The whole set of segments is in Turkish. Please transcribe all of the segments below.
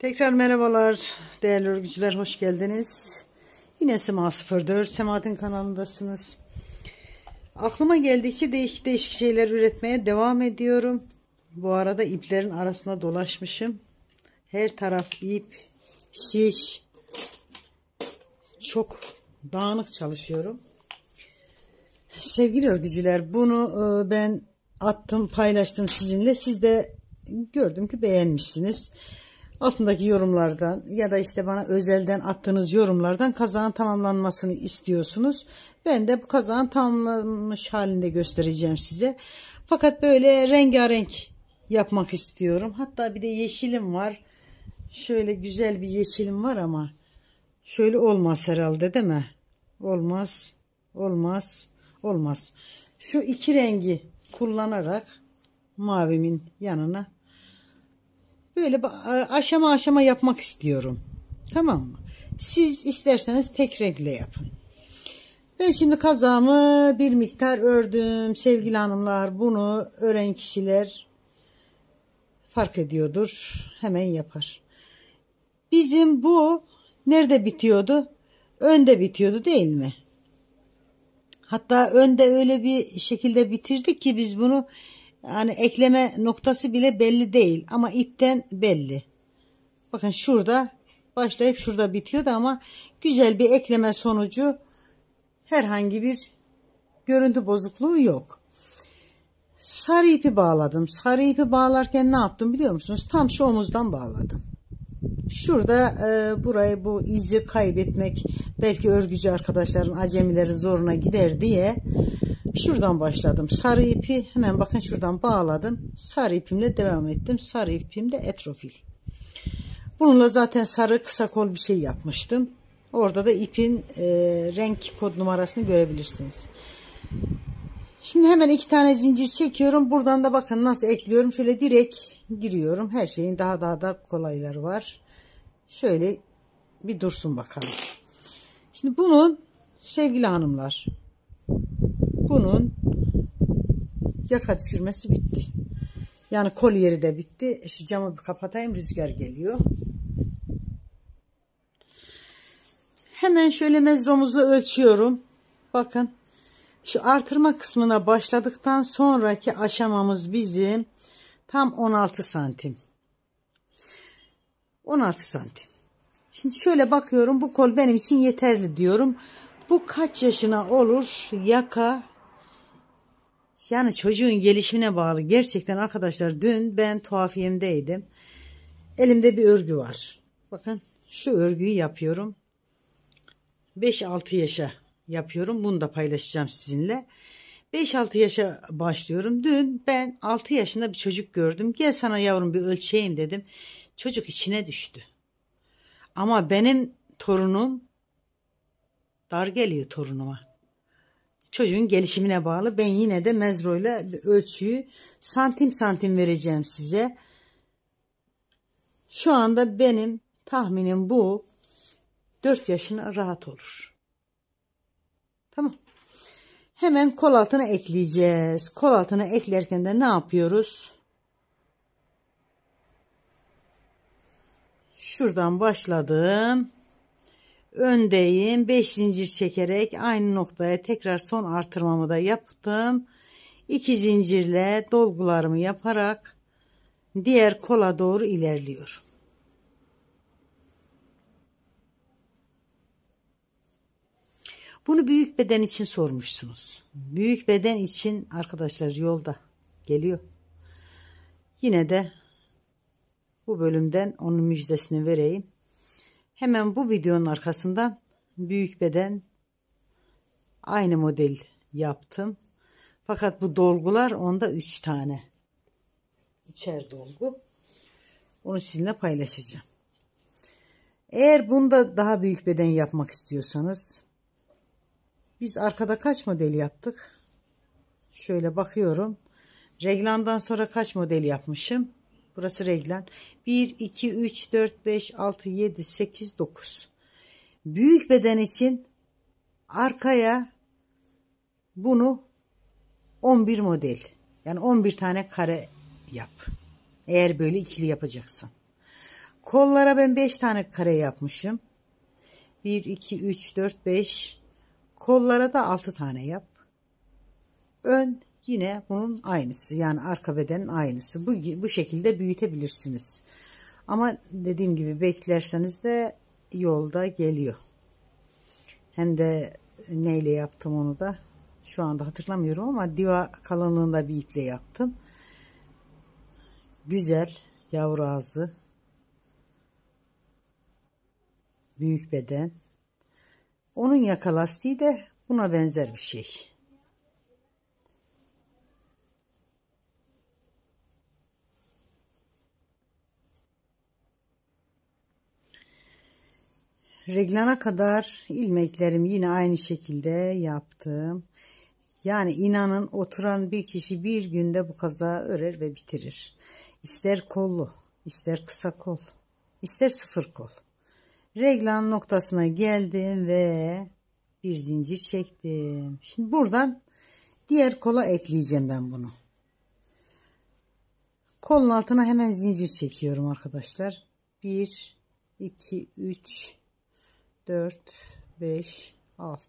Tekrar merhabalar değerli örgücüler, hoş geldiniz. Yine Sema 04 Semahat'in kanalındasınız. Aklıma geldikçe değişik şeyler üretmeye devam ediyorum. Bu arada iplerin arasına dolaşmışım. Her taraf ip, şiş. Çok dağınık çalışıyorum. Sevgili örgücüler, bunu ben attım, paylaştım sizinle. Siz de gördüm ki beğenmişsiniz. Altındaki yorumlardan ya da işte bana özelden attığınız yorumlardan kazağın tamamlanmasını istiyorsunuz. Ben de bu kazağın tamamlanmış halinde göstereceğim size. Fakat böyle rengarenk yapmak istiyorum. Hatta bir de yeşilim var. Şöyle güzel bir yeşilim var ama şöyle olmaz herhalde, değil mi? Olmaz, olmaz, olmaz. Şu iki rengi kullanarak mavimin yanına böyle aşama aşama yapmak istiyorum. Tamam mı? Siz isterseniz tek renkle yapın. Ben şimdi kazağımı bir miktar ördüm. Sevgili hanımlar, bunu ören kişiler fark ediyordur. Hemen yapar. Bizim bu nerede bitiyordu? Önde bitiyordu, değil mi? Hatta önde öyle bir şekilde bitirdik ki biz bunu, yani ekleme noktası bile belli değil ama ipten belli. Bakın şurada başlayıp şurada bitiyordu ama güzel bir ekleme sonucu, herhangi bir görüntü bozukluğu yok. Sarı ipi bağladım. Sarı ipi bağlarken ne yaptım biliyor musunuz? Tam şu omuzdan bağladım. Şurada burayı, bu izi kaybetmek belki örgücü arkadaşların, acemilerin zoruna gider diye şuradan başladım. Sarı ipi hemen bakın şuradan bağladım. Sarı ipimle devam ettim. Sarı ipim de etrofil. Bununla zaten sarı kısa kol bir şey yapmıştım. Orada da ipin renk kod numarasını görebilirsiniz. Şimdi hemen 2 tane zincir çekiyorum. Buradan da bakın nasıl ekliyorum. Şöyle direkt giriyorum. Her şeyin daha da kolayları var. Şöyle bir dursun bakalım. Şimdi bunun, sevgili hanımlar, bunun yaka düşürmesi bitti. Yani kol yeri de bitti. Şu camı bir kapatayım, rüzgar geliyor. Hemen şöyle mezromuzla ölçüyorum. Bakın şu artırma kısmına başladıktan sonraki aşamamız bizim tam 16 santim. 16 santim. Şimdi şöyle bakıyorum, bu kol benim için yeterli diyorum. Bu kaç yaşına olur yaka? Yani çocuğun gelişimine bağlı. Gerçekten arkadaşlar, dün ben tuhafiyemdeydim. Elimde bir örgü var. Bakın şu örgüyü yapıyorum. 5-6 yaşa yapıyorum. Bunu da paylaşacağım sizinle. 5-6 yaşa başlıyorum. Dün ben 6 yaşında bir çocuk gördüm. Gel sana yavrum bir ölçeyim dedim. Çocuk içine düştü. Ama benim torunum, dar geliyor torunuma. Çocuğun gelişimine bağlı. Ben yine de mezroyla ölçüyü santim santim vereceğim size. Şu anda benim tahminim bu. 4 yaşına rahat olur. Tamam. Hemen kol altına ekleyeceğiz. Kol altına eklerken de ne yapıyoruz? Şuradan başladım. Öndeyim. 5 zincir çekerek aynı noktaya tekrar son artırmamı da yaptım. 2 zincirle dolgularımı yaparak diğer kola doğru ilerliyorum. Bunu büyük beden için sormuşsunuz. Büyük beden için arkadaşlar yolda geliyor. Yine de bu bölümden onun müjdesini vereyim. Hemen bu videonun arkasından büyük beden aynı model yaptım. Fakat bu dolgular onda 3 tane. İçer dolgu. Onu sizinle paylaşacağım. Eğer bunda daha büyük beden yapmak istiyorsanız, biz arkada kaç model yaptık? Şöyle bakıyorum. Reglandan sonra kaç model yapmışım? Burası reglan. 1, 2, 3, 4, 5, 6, 7, 8, 9. Büyük beden için arkaya bunu 11 model. Yani 11 tane kare yap. Eğer böyle ikili yapacaksın. Kollara ben 5 tane kare yapmışım. 1, 2, 3, 4, 5. Kollara da 6 tane yap. Ön yine bunun aynısı. Yani arka bedenin aynısı. Bu şekilde büyütebilirsiniz. Ama dediğim gibi beklerseniz de yolda geliyor. Hem de neyle yaptım onu da şu anda hatırlamıyorum ama diva kalınlığında bir iple yaptım. Güzel yavru ağzı. Büyük beden. Onun yaka lastiği de buna benzer bir şey. Reglana kadar ilmeklerimi yine aynı şekilde yaptım. Yani inanın oturan bir kişi bir günde bu kazağı örer ve bitirir. İster kollu, ister kısa kol, ister sıfır kol. Reglan noktasına geldim ve bir zincir çektim. Şimdi buradan diğer kola ekleyeceğim ben bunu. Kolun altına hemen zincir çekiyorum arkadaşlar. 1, 2, 3, 4, 5, 6.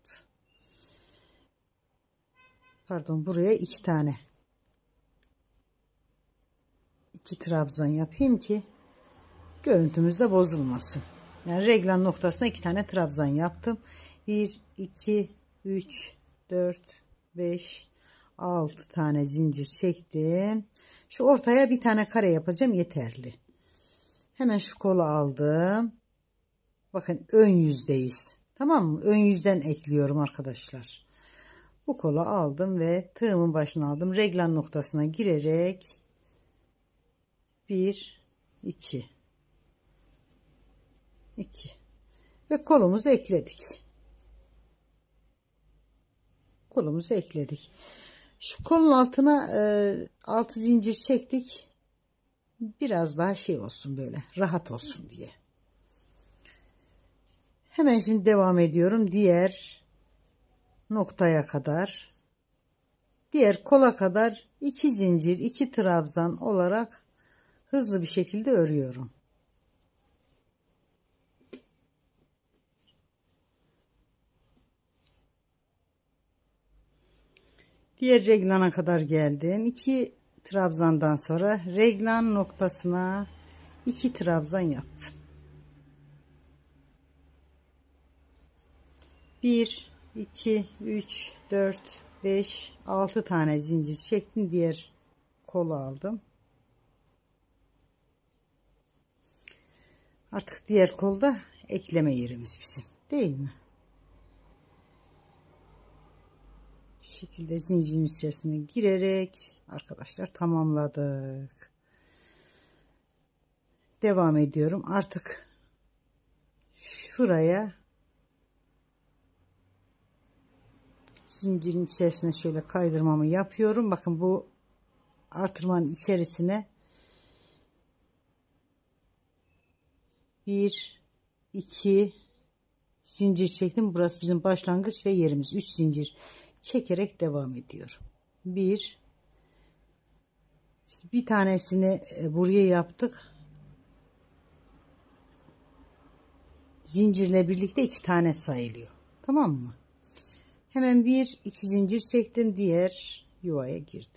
Pardon, buraya 2 tane. 2 trabzan yapayım ki görüntümüz de bozulmasın. Yani reglan noktasına 2 tane trabzan yaptım. 1, 2, 3, 4, 5, 6 tane zincir çektim. Şu ortaya bir tane kare yapacağım, yeterli. Hemen şu kolu aldım. Bakın ön yüzdeyiz. Tamam mı? Ön yüzden ekliyorum arkadaşlar. Bu kolu aldım ve tığımın başına aldım. Reglan noktasına girerek 1, 2, 2 ve kolumuzu ekledik. Kolumuzu ekledik. Şu kolun altına 6 zincir çektik. Biraz daha şey olsun, böyle rahat olsun diye. Hemen şimdi devam ediyorum. Diğer noktaya kadar, diğer kola kadar 2 zincir, 2 trabzan olarak hızlı bir şekilde örüyorum. Diğer reglana kadar geldim. 2 trabzandan sonra reglan noktasına 2 trabzan yaptım. 1, 2, 3, 4, 5, 6 tane zincir çektim. Diğer kolu aldım. Artık diğer kolda ekleme yerimiz bizim, değil mi? Bu şekilde zincirin içerisine girerek arkadaşlar tamamladık. Devam ediyorum. Artık şuraya zincirin içerisine şöyle kaydırmamı yapıyorum. Bakın bu artırmanın içerisine 1, 2 zincir çektim. Burası bizim başlangıç ve yerimiz. 3 zincir çekerek devam ediyorum. 1, işte bir tanesini buraya yaptık. Zincirle birlikte 2 tane sayılıyor. Tamam mı? Hemen 1, 2 zincir çektim. Diğer yuvaya girdim.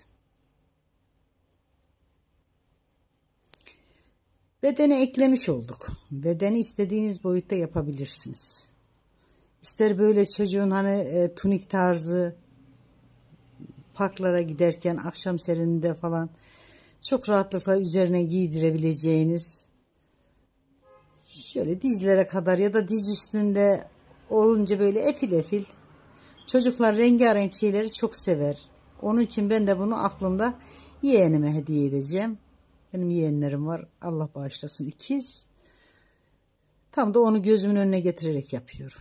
Bedeni eklemiş olduk. Bedeni istediğiniz boyutta yapabilirsiniz. İster böyle çocuğun hani tunik tarzı parklara giderken akşam serininde falan çok rahatlıkla üzerine giydirebileceğiniz, şöyle dizlere kadar ya da diz üstünde olunca böyle efil efil. Çocuklar rengarenk şeyleri çok sever. Onun için ben de bunu aklımda yeğenime hediye edeceğim. Benim yeğenlerim var. Allah bağışlasın, ikiz. Tam da onu gözümün önüne getirerek yapıyorum.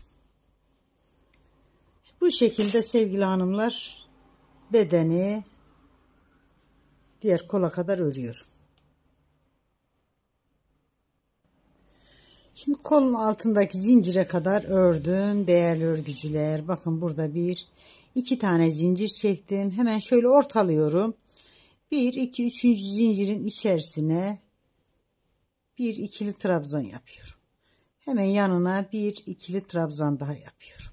Bu şekilde sevgili hanımlar bedeni diğer kola kadar örüyorum. Şimdi kolun altındaki zincire kadar ördüm değerli örgücüler. Bakın burada 1, 2 tane zincir çektim. Hemen şöyle ortalıyorum. 1, 2, 3. zincirin içerisine bir ikili trabzan yapıyorum. Hemen yanına bir ikili trabzan daha yapıyorum.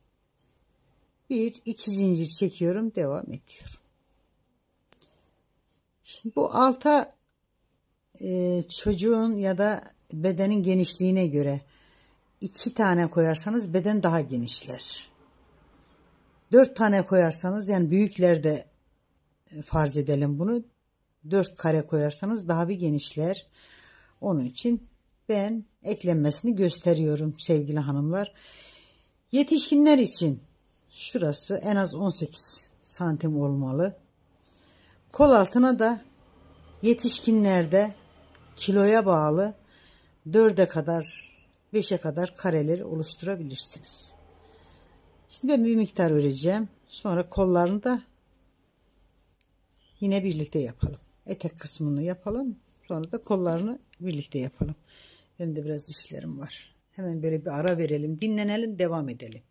Bir iki zincir çekiyorum, devam ediyorum. Şimdi bu alta çocuğun ya da bedenin genişliğine göre 2 tane koyarsanız beden daha genişler. 4 tane koyarsanız, yani büyüklerde farz edelim bunu, 4 kare koyarsanız daha bir genişler. Onun için ben eklenmesini gösteriyorum sevgili hanımlar. Yetişkinler için şurası en az 18 santim olmalı. Kol altına da yetişkinlerde kiloya bağlı 4'e kadar 5'e kadar kareleri oluşturabilirsiniz. Şimdi ben bir miktar öreceğim. Sonra kollarını da yine birlikte yapalım. Etek kısmını yapalım. Sonra da kollarını birlikte yapalım. Benim de biraz işlerim var. Hemen böyle bir ara verelim. Dinlenelim. Devam edelim.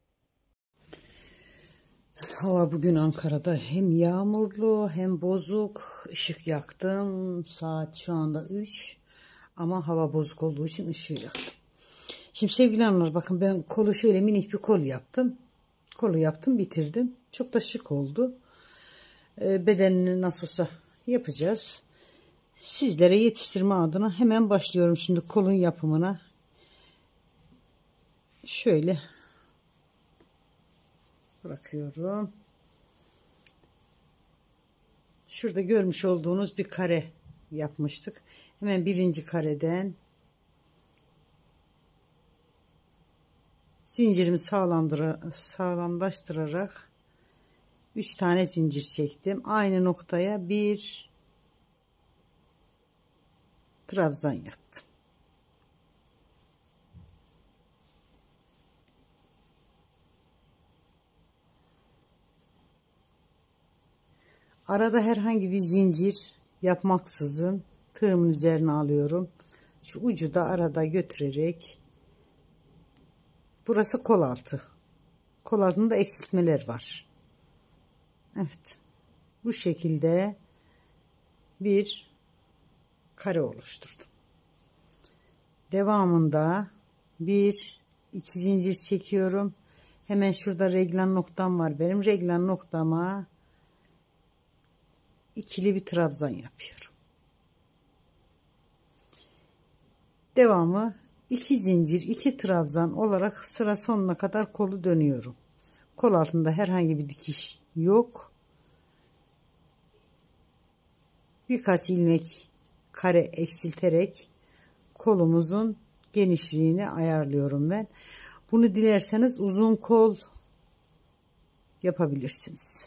Hava bugün Ankara'da hem yağmurlu hem bozuk. Işık yaktım. Saat şu anda 3. Ama hava bozuk olduğu için ışığı yaktım. Şimdi sevgili hanımlar, bakın ben kolu şöyle minik bir kol yaptım. Kolu yaptım, bitirdim. Çok da şık oldu. Bedenini nasılsa yapacağız. Sizlere yetiştirme adına hemen başlıyorum şimdi kolun yapımına. Şöyle bırakıyorum. Şurada görmüş olduğunuz bir kare yapmıştık. Hemen birinci kareden zincirimi sağlamlaştırarak 3 tane zincir çektim. Aynı noktaya bir trabzan yaptım. Arada herhangi bir zincir yapmaksızın tığımın üzerine alıyorum. Şu ucu da arada götürerek, burası kol altı. Kol altında eksiltmeler var. Evet. Bu şekilde bir kare oluşturdum. Devamında bir iki zincir çekiyorum. Hemen şurada reglan noktam var benim. Reglan noktama ikili bir trabzan yapıyorum. Devamı 2 zincir 2 trabzan olarak sıra sonuna kadar kolu dönüyorum. Kol altında herhangi bir dikiş yok. Birkaç ilmek kare eksilterek kolumuzun genişliğini ayarlıyorum ben. Bunu dilerseniz uzun kol yapabilirsiniz.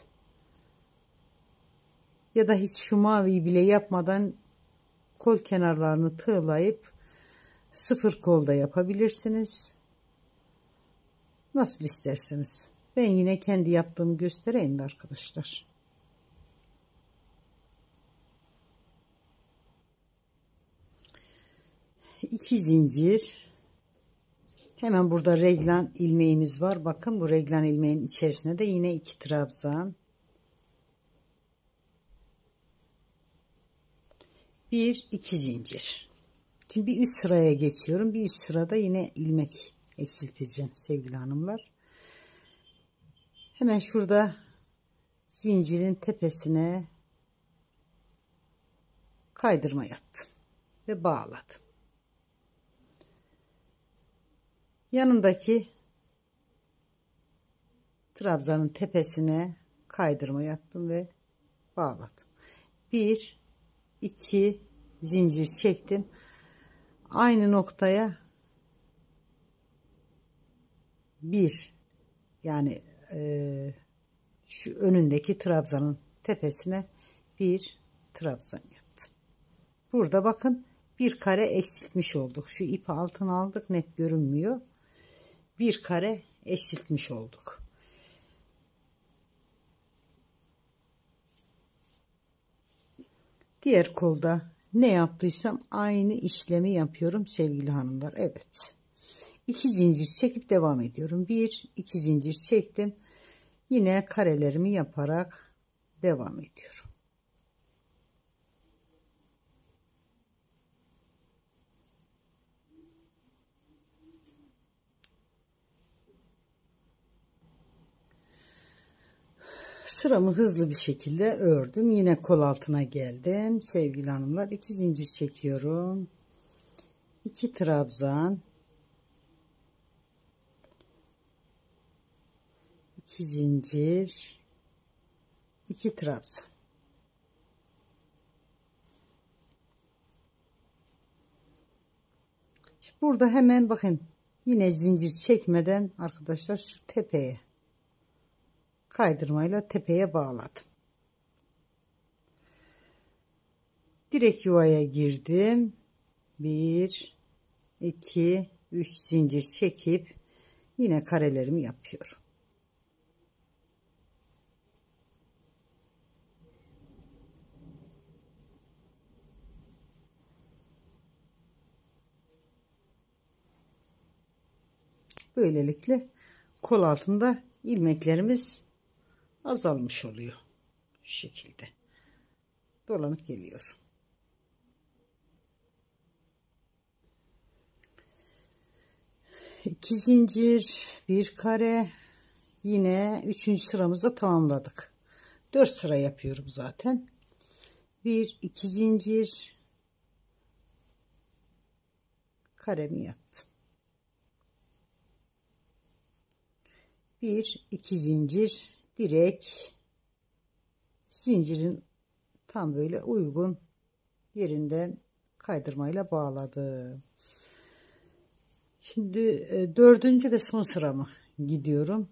Ya da hiç şu maviyi bile yapmadan kol kenarlarını tığlayıp sıfır kol da yapabilirsiniz. Nasıl isterseniz. Ben yine kendi yaptığımı göstereyim de arkadaşlar. İki zincir. Hemen burada reglan ilmeğimiz var. Bakın bu reglan ilmeğin içerisine de yine 2 trabzan. Bir iki zincir. Şimdi bir üst sıraya geçiyorum. Bir üst sırada yine ilmek eksilteceğim sevgili hanımlar. Hemen şurada zincirin tepesine kaydırma yaptım ve bağladım. Yanındaki trabzanın tepesine kaydırma yaptım ve bağladım. Bir iki zincir çektim. Aynı noktaya bir, yani şu önündeki trabzanın tepesine bir trabzan yaptım. Burada bakın bir kare eksiltmiş olduk. Şu ipi altına aldık, net görünmüyor. Bir kare eksiltmiş olduk. Diğer kolda ne yaptıysam aynı işlemi yapıyorum sevgili hanımlar. Evet. 2 zincir çekip devam ediyorum. 1 2 zincir çektim. Yine karelerimi yaparak devam ediyorum. Sıramı hızlı bir şekilde ördüm. Yine kol altına geldim. Sevgili hanımlar, 2 zincir çekiyorum. 2 trabzan. 2 zincir. 2 trabzan. Şimdi burada hemen bakın, yine zincir çekmeden arkadaşlar şu tepeye kaydırmayla tepeye bağladım. Direkt yuvaya girdim. 1 2 3 zincir çekip yine karelerimi yapıyorum. Böylelikle kol altında ilmeklerimiz azalmış oluyor. Şu şekilde dolanıp geliyor. İki zincir, bir kare, yine 3. sıramızda tamamladık. 4 sıra yapıyorum zaten. 1 2 zincir, karemi yaptım. 1 2 zincir, direkt zincirin tam böyle uygun yerinden kaydırmayla bağladım. Şimdi 4. ve son sıramı gidiyorum.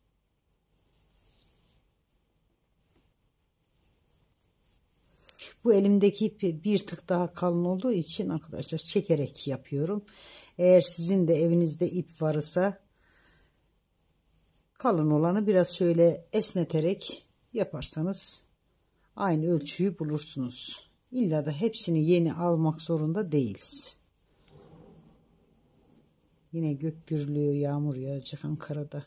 Bu elimdeki ip bir tık daha kalın olduğu için arkadaşlar çekerek yapıyorum. Eğer sizin de evinizde ip varsa kalın olanı biraz şöyle esneterek yaparsanız aynı ölçüyü bulursunuz. İlla da hepsini yeni almak zorunda değiliz. Yine gök gürlüyor, yağmur yağacak Ankara'da.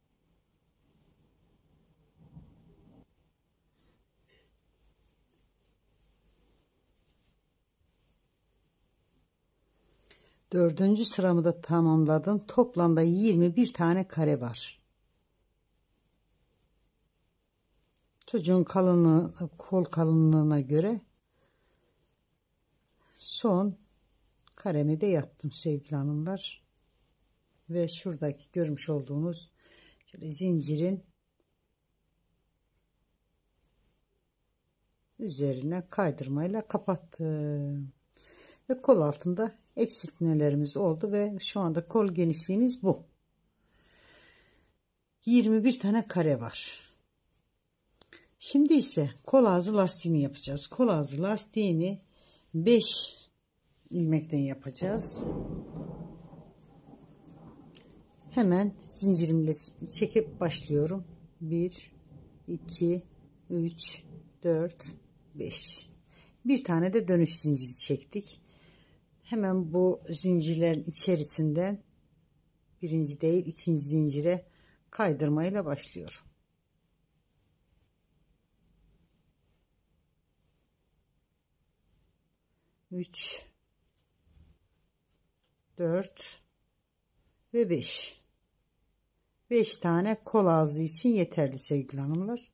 Dördüncü sıramı da tamamladım. Toplamda 21 tane kare var. Çocuğun kalınlığı, kol kalınlığına göre son karemi de yaptım sevgili hanımlar. Ve şuradaki görmüş olduğunuz şöyle zincirin üzerine kaydırmayla kapattım. Ve kol altında eksiltmelerimiz oldu ve şu anda kol genişliğimiz bu. 21 tane kare var. Şimdi ise kol ağzı lastiğini yapacağız. Kol ağzı lastiğini 5 ilmekten yapacağız. Hemen zincirimle çekip başlıyorum. 1 2 3 4 5. Bir tane de dönüş zinciri çektik. Hemen bu zincirlerin içerisinden birinci değil ikinci zincire kaydırmayla başlıyorum. 3 4 ve 5. 5 tane kol ağzı için yeterli sevgili hanımlar.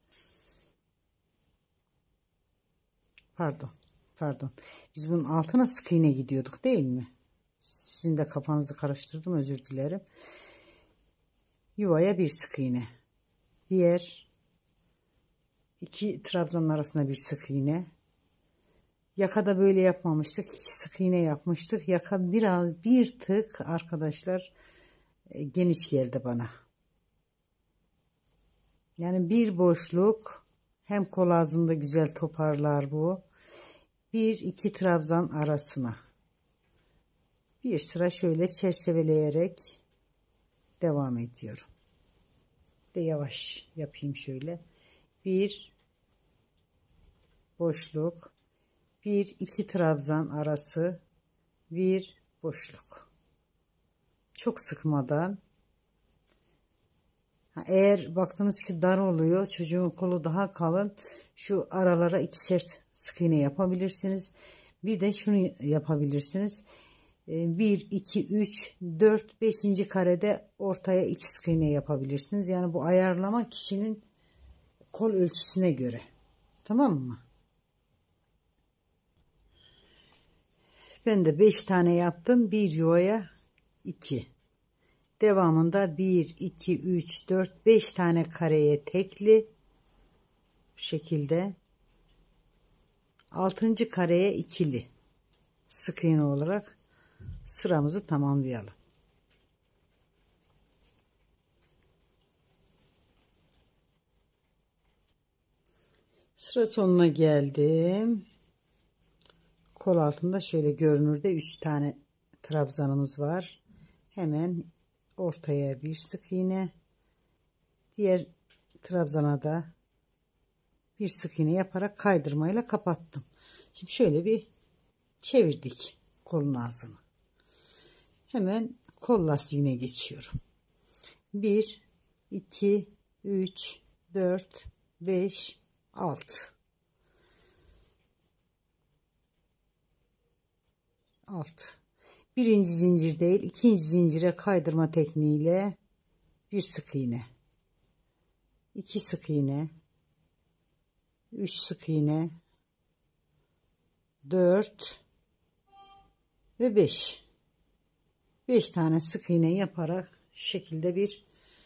Pardon. Biz bunun altına sık iğne gidiyorduk değil mi? Sizin de kafanızı karıştırdım, özür dilerim. Yuvaya bir sık iğne. Diğer 2 trabzanın arasına bir sık iğne. Yakada böyle yapmamıştık. 2 sık iğne yapmıştık. Yaka bir tık arkadaşlar geniş geldi bana. Yani bir boşluk, hem kol ağzında güzel toparlar bu. 1-2 trabzan arasına bir sıra şöyle çerçeveleyerek devam ediyorum. De yavaş yapayım şöyle. Bir boşluk, 1-2 trabzan arası, bir boşluk. Çok sıkmadan. Eğer baktınız ki dar oluyor, çocuğun kolu daha kalın, şu aralara 2'şer sık iğne yapabilirsiniz. Bir de şunu yapabilirsiniz. 1 2 3 4 5. karede ortaya 2 sık iğne yapabilirsiniz. Yani bu ayarlama kişinin kol ölçüsüne göre. Tamam mı? Ben de 5 tane yaptım. Bir yuvaya 2. Devamında 1, 2, 3, 4, 5 tane kareye tekli. Bu şekilde. 6. kareye ikili. Sık iğne olarak sıramızı tamamlayalım. Sıra sonuna geldim. Kol altında şöyle görünürde 3 tane trabzanımız var. Hemen ortaya bir sık iğne, diğer trabzana da bir sık iğne yaparak kaydırmayla kapattım. Şimdi şöyle bir çevirdik kolun ağzını. Hemen kol lastiğine geçiyorum. 1, 2, 3, 4, 5, 6. 6. Birinci zincir değil, ikinci zincire kaydırma tekniğiyle bir sık iğne, 2 sık iğne, 3 sık iğne, 4 ve 5. 5 tane sık iğne yaparak şu şekilde bir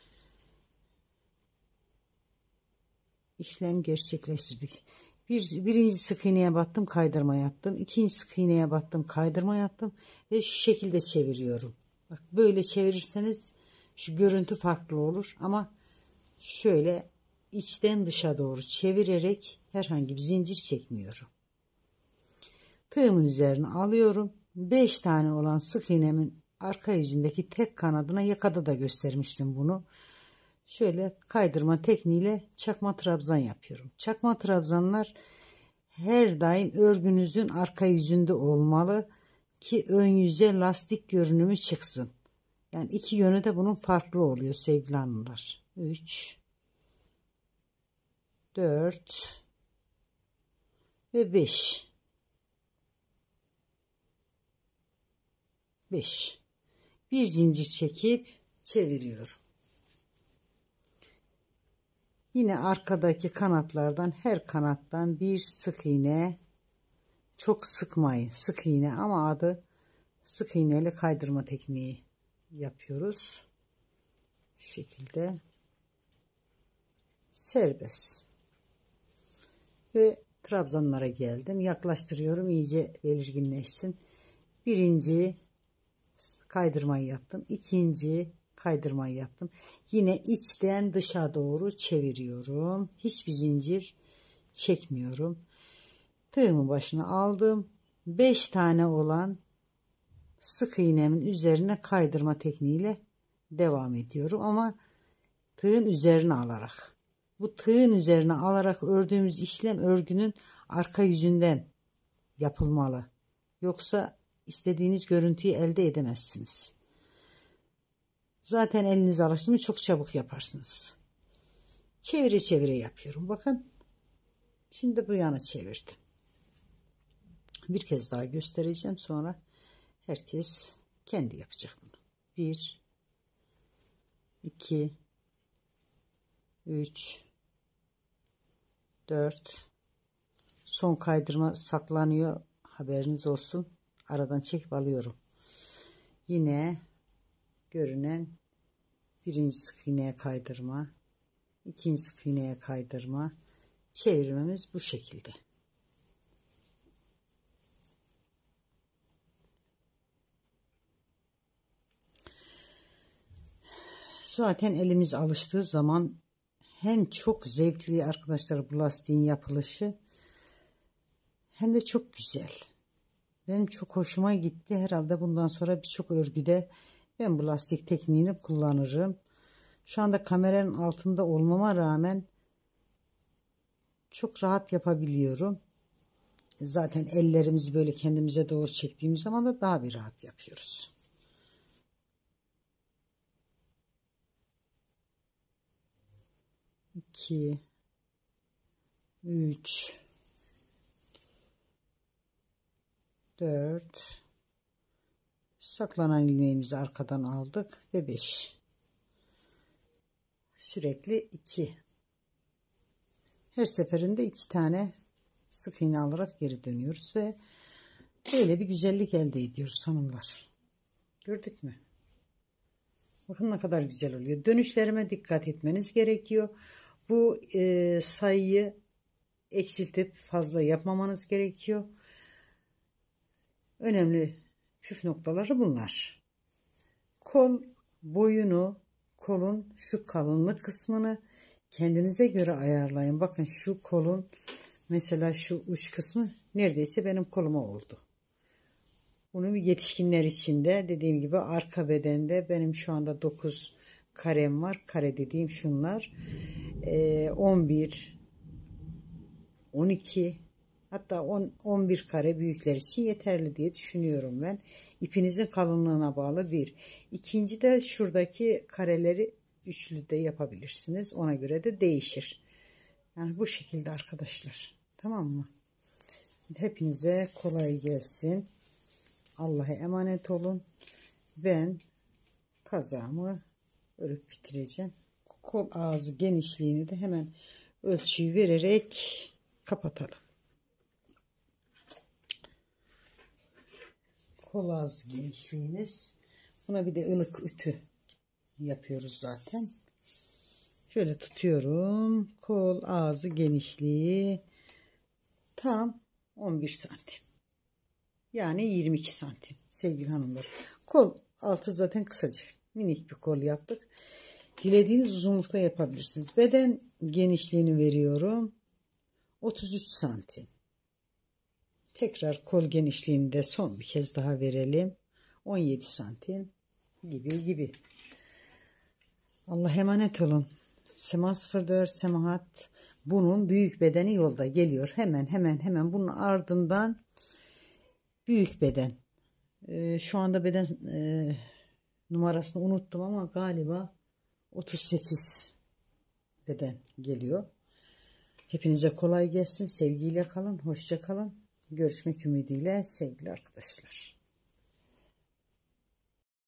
işlem gerçekleştirdik. Birinci sık iğneye battım, kaydırma yaptım. İkinci sık iğneye battım, kaydırma yaptım ve şu şekilde çeviriyorum. Bak, böyle çevirirseniz şu görüntü farklı olur ama şöyle içten dışa doğru çevirerek herhangi bir zincir çekmiyorum. Tığımın üzerine alıyorum. 5 tane olan sık iğnemin arka yüzündeki tek kanadına, yakada da göstermiştim bunu. Şöyle kaydırma tekniğiyle çakma trabzan yapıyorum. Çakma trabzanlar her daim örgünüzün arka yüzünde olmalı ki ön yüze lastik görünümü çıksın. Yani iki yönü de bunun farklı oluyor sevgili hanımlar. 3, 4 ve 5. 5. Bir zincir çekip çeviriyorum. Yine arkadaki kanatlardan, her kanattan bir sık iğne, çok sıkmayın, sık iğne ama adı sık iğneyle kaydırma tekniği yapıyoruz. Şu şekilde serbest. Ve trabzanlara geldim. Yaklaştırıyorum, iyice belirginleşsin. Birinci kaydırmayı yaptım. İkinci kaydırmayı yaptım. Yine içten dışa doğru çeviriyorum. Hiçbir zincir çekmiyorum. Tığımın başına aldım. 5 tane olan sık iğnemin üzerine kaydırma tekniğiyle devam ediyorum ama tığın üzerine alarak. Bu tığın üzerine alarak ördüğümüz işlem örgünün arka yüzünden yapılmalı. Yoksa istediğiniz görüntüyü elde edemezsiniz. Zaten eliniz alıştı mı çok çabuk yaparsınız. Çevire çevire yapıyorum. Bakın. Şimdi bu yana çevirdim. Bir kez daha göstereceğim. Sonra herkes kendi yapacak bunu. 1, 2, 3, 4. Son kaydırma saklanıyor. Haberiniz olsun. Aradan çekip alıyorum. Yine görünen birinci sık iğneye kaydırma, ikinci sık iğneye kaydırma, çevirmemiz bu şekilde. Zaten elimiz alıştığı zaman hem çok zevkli arkadaşlar bu lastiğin yapılışı, hem de çok güzel. Benim çok hoşuma gitti. Herhalde bundan sonra birçok örgüde ben bu lastik tekniğini kullanırım. Şu anda kameranın altında olmama rağmen çok rahat yapabiliyorum. Zaten ellerimizi böyle kendimize doğru çektiğimiz zaman da daha bir rahat yapıyoruz. İki, 3, 4, saklanan ilmeğimizi arkadan aldık ve 5. Sürekli 2. Her seferinde 2 tane sık iğne alarak geri dönüyoruz ve böyle bir güzellik elde ediyoruz hanımlar. Gördük mü? Bakın ne kadar güzel oluyor. Dönüşlerime dikkat etmeniz gerekiyor. Bu sayıyı eksiltip fazla yapmamanız gerekiyor. Önemli püf noktaları bunlar. Kol boyunu, kolun şu kalınlık kısmını kendinize göre ayarlayın. Bakın şu kolun mesela şu uç kısmı neredeyse benim koluma oldu. Bunu yetişkinler için de dediğim gibi arka bedende benim şu anda 9 karem var. Kare dediğim şunlar. 11, 12 hatta 10, 11 kare büyükler için yeterli diye düşünüyorum ben. İpinizin kalınlığına bağlı bir. İkinci de şuradaki kareleri üçlü de yapabilirsiniz. Ona göre de değişir. Yani bu şekilde arkadaşlar. Tamam mı? Hepinize kolay gelsin. Allah'a emanet olun. Ben kazağımı örüp bitireceğim. Kol ağzı genişliğini de hemen ölçüyü vererek kapatalım. Kol ağzı genişliğimiz. Buna bir de ılık ütü yapıyoruz zaten. Şöyle tutuyorum. Kol ağzı genişliği tam 11 santim. Yani 22 santim sevgili hanımlar. Kol altı zaten kısacık. Minik bir kol yaptık. Dilediğiniz uzunlukta yapabilirsiniz. Beden genişliğini veriyorum. 33 santim. Tekrar kol genişliğini de son bir kez daha verelim. 17 santim gibi. Allah'a emanet olun. Sema 04 Semahat. Bunun büyük bedeni yolda geliyor. Hemen bunun ardından büyük beden. Şu anda beden numarasını unuttum ama galiba 38 beden geliyor. Hepinize kolay gelsin. Sevgiyle kalın. Hoşça kalın. Görüşmek ümidiyle sevgili arkadaşlar.